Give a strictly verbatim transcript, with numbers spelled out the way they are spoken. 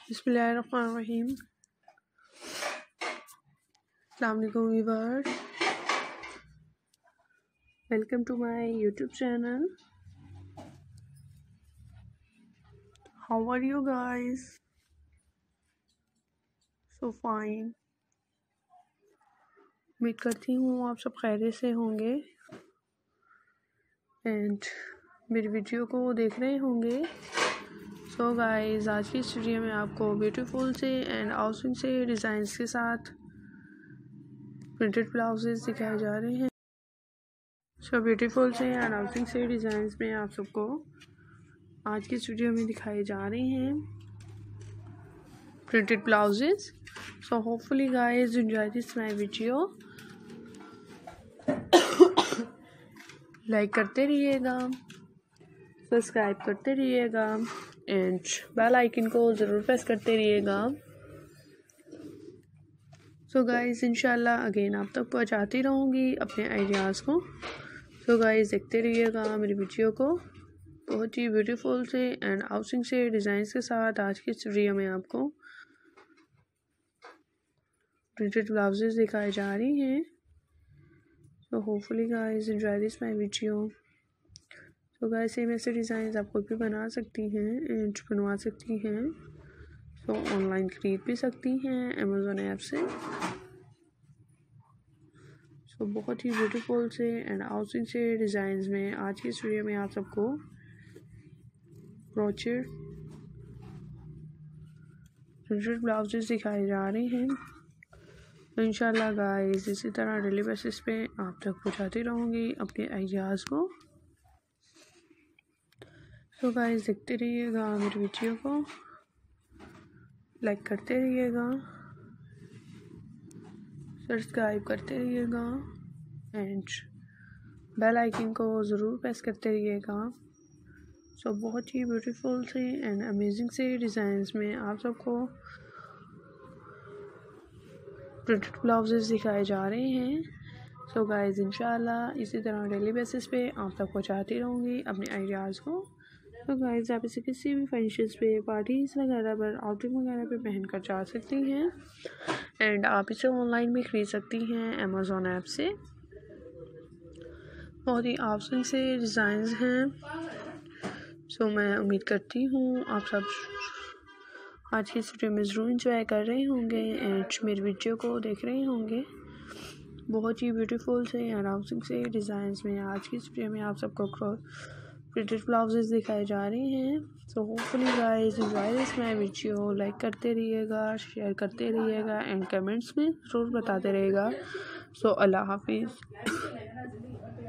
बिस्मिल्लाहिर्रहमानिर्रहीम। अस्सलाम वालेकुम viewers, welcome to my YouTube channel. How are you guys? So fine. उम्मीद करती हूँ आप सब खैरियत से होंगे एंड मेरी वीडियो को देख रहे होंगे। सो so गाइस, आज की इस वीडियो में आपको ब्यूटीफुल से एंड आउटफिट से डिज़ाइंस के साथ प्रिंटेड ब्लाउजेस दिखाए जा रहे हैं। सो so, ब्यूटीफुल से एंड आउटफिट से डिज़ाइंस में आप सबको आज की इस वीडियो में दिखाए जा रहे हैं printed blouses. So hopefully guys enjoy this my video. Like करते रहिएगा, सब्सक्राइब करते रहिएगा एंड बेल आइकन को ज़रूर प्रेस करते रहिएगा। सो गाइस इंशाल्लाह अगेन आप तक पहुंचाती रहूँगी अपने आइडियाज़ को। सो गाइस देखते रहिएगा मेरी वीडियो को। बहुत ही ब्यूटीफुल से एंड आउटफिट से डिज़ाइंस के साथ आज की इस वीडियो में आपको प्रिंटेड ब्लाउजेस दिखाई जा रही हैं। So hopefully guys enjoy this my video. तो गाइस सेम ऐसे डिज़ाइन आप खुद भी बना सकती हैं एंड बनवा सकती हैं। सो so, ऑनलाइन खरीद भी सकती हैं अमेज़ोन ऐप से। सो so, बहुत ही ब्यूटीफुल से एंड आउटफिट से डिज़ाइंस में आज की इस वीडियो में आप सबको क्रोचेट प्रिंटेड ब्लाउजेस दिखाए जा रहे हैं। तो इंशाल्लाह गाइस इसी तरह डेली बेसिस पे आप तक पहुंचाती रहूँगी अपने आइडियाज़ को। तो गाइस देखते रहिएगा मेरी वीडियो को, लाइक करते रहिएगा, सब्सक्राइब करते रहिएगा एंड बेल आइकन को ज़रूर प्रेस करते रहिएगा। सो बहुत ही ब्यूटीफुल से एंड अमेजिंग से डिज़ाइंस में आप सबको प्रिंटेड ब्लाउजेस दिखाए जा रहे हैं। सो गाइस इंशाल्लाह इसी तरह डेली बेसिस पे आप तक पहुंचाती रहूँगी अपने आइडियाज़ को। तो गाइस आप इसे किसी भी फंक्शंस पे, पार्टीज़ वगैरह पर, आउटिंग वगैरह पे पहन कर जा सकती हैं एंड आप इसे ऑनलाइन भी खरीद सकती हैं अमेज़ोन ऐप से। बहुत ही आसान से डिज़ाइंस हैं। सो so, मैं उम्मीद करती हूँ आप सब आज की इस वीडियो में ज़रूर इंजॉय कर रहे होंगे एंड मेरी वीडियो को देख रहे होंगे। बहुत ही ब्यूटीफुल से एंड आउटफिट से डिज़ाइंस में आज की इस वीडियो में आप सबको प्रिंटेड ब्लाउजेस दिखाए जा रहे हैं। So hopefully guys enjoy this my video. Like करते रहिएगा, शेयर करते रहिएगा एंड कमेंट्स में ज़रूर बताते रहिएगा। सो अल्लाह हाफिज़।